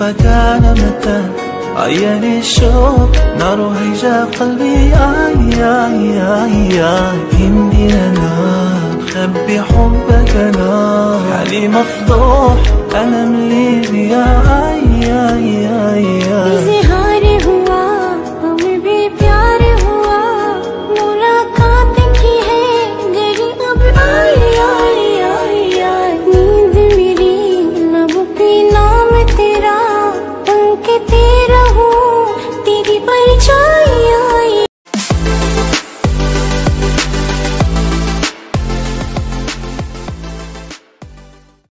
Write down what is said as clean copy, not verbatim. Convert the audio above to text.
حبك أنا متى عيني الشوق نار هيجا قلبي إني أنا خبي حبك أنا حالي مفضوح أنا ملي بيا